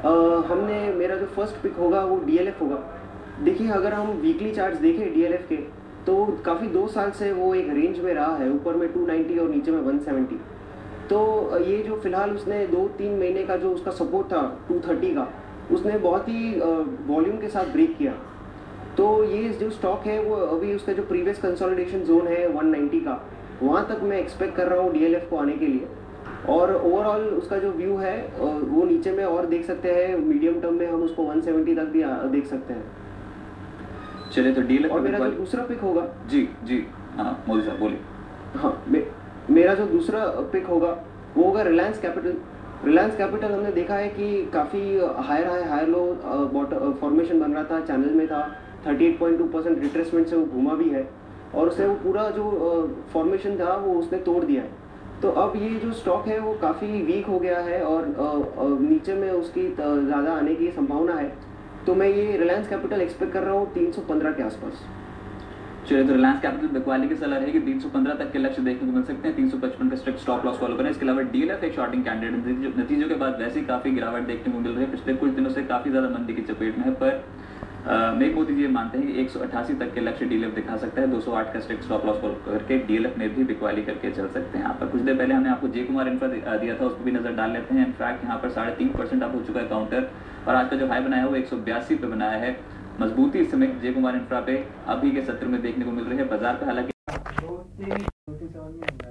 हमने मेरा जो फर्स्ट पिक होगा वो डीएलएफ होगा। देखिए, अगर हम वीकली चार्ट्स देखें डीएलएफ के, तो काफ़ी 2 साल से वो एक रेंज में रहा है, ऊपर में 290 और नीचे में 170। तो ये जो फिलहाल उसने 2-3 महीने का जो उसका सपोर्ट था 230 का, उसने बहुत ही वॉल्यूम के साथ ब्रेक किया। तो ये जो स्टॉक है वो अभी उसका जो प्रीवियस कंसोलिडेशन जोन है 190 का, वहाँ तक मैं एक्सपेक्ट कर रहा हूँ डीएलएफ को आने के लिए। और ओवरऑल उसका जो व्यू है वो नीचे में और देख सकते हैं, मीडियम टर्म में हम उसको 170 तक भी देख सकते हैं। चलिए, तो डीएलएफ और मेरा जो दूसरा पिक होगा, जी जी, हाँ मोदी साहब बोलिए। हाँ, मेरा जो दूसरा पिक होगा वो होगा रिलायंस कैपिटल। रिलायंस कैपिटल हमने देखा है कि काफ़ी higher high higher low bottom formation बन रहा था, चैनल में था, 38.2% रिट्रेसमेंट से वो घूमा भी है, और उसने वो पूरा जो फॉर्मेशन था वो उसने तोड़ दिया है। तो अब ये जो स्टॉक है वो काफ़ी वीक हो गया है और नीचे में उसकी ज़्यादा आने की संभावना है। तो मैं ये रिलायंस कैपिटल एक्सपेक्ट कर रहा हूँ 315 के आसपास। चलिए, तो रिलायंस कैपिटल बिकवाली की सलाह रहेगी 315 तक के लक्ष्य देखने को मिल सकते हैं। 355 का स्ट्रिक्ट स्टॉप लॉस फॉलो करें। इसके अलावा डीएलएफ एक शॉर्टिंग कैंडिडेट नतीजों के बाद वैसे ही काफी गिरावट देखने को मिल रही है, पिछले कुछ दिनों से काफी ज्यादा मंदी की चपेट में है। पर मेघ मोदी जी मानते हैं कि 188 तक के लक्ष्य डीएलएफ दिखा सकता है। 208 का स्ट्रिक्ट स्टॉप लॉस फॉलो करके डीएलएफ में भी बिकवाली करके चल सकते हैं। यहाँ पर कुछ देर पहले हमने आपको जे कुमार इंफ्रा दिया था, उस पर भी नजर डाल लेते हैं। इनफैक्ट यहाँ पर 3.5% अप हो चुका है काउंटर, और आज का जो हाई बनाया वो 182 पे बनाया है। मजबूती इस समय जे कुमार इंफ्रा पे अभी के सत्र में देखने को मिल रही है। बाजार पे हालांकि